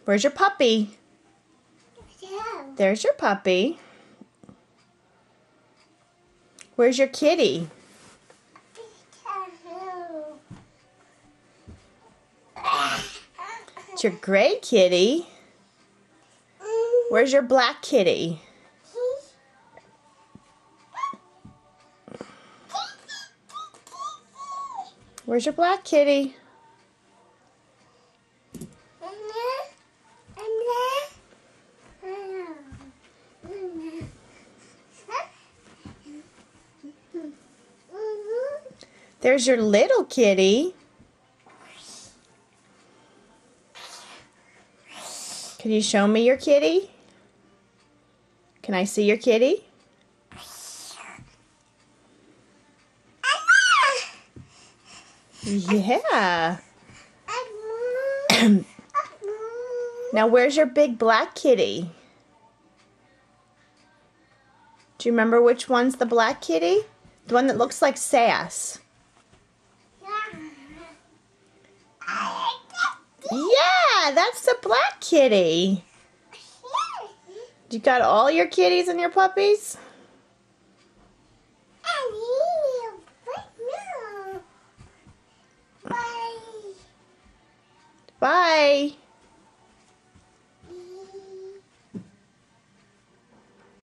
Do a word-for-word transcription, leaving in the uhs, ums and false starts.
Where's your puppy? There's your puppy. Where's your kitty? It's your gray kitty. Where's your black kitty? Where's your black kitty? There's your little kitty. Can you show me your kitty? Can I see your kitty? Yeah. Now where's your big black kitty? Do you remember which one's the black kitty? The one that looks like Sass. Yeah, that's the black kitty. You got all your kitties and your puppies? Bye.